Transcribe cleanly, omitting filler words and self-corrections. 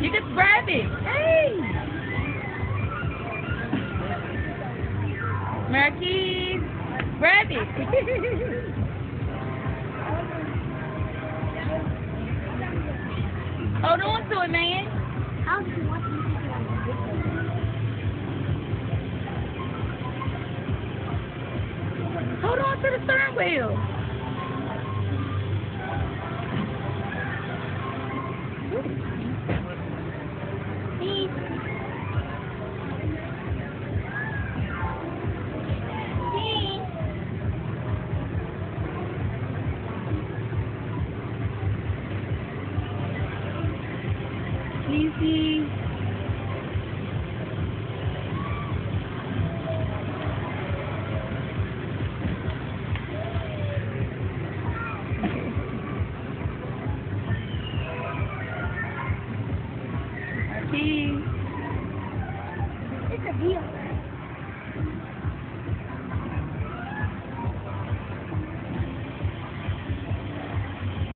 You can grab it. Hey. Marquise, grab it. Hold on to it, man. How do you want to Hold on to the steering wheel. Easy. Marquise.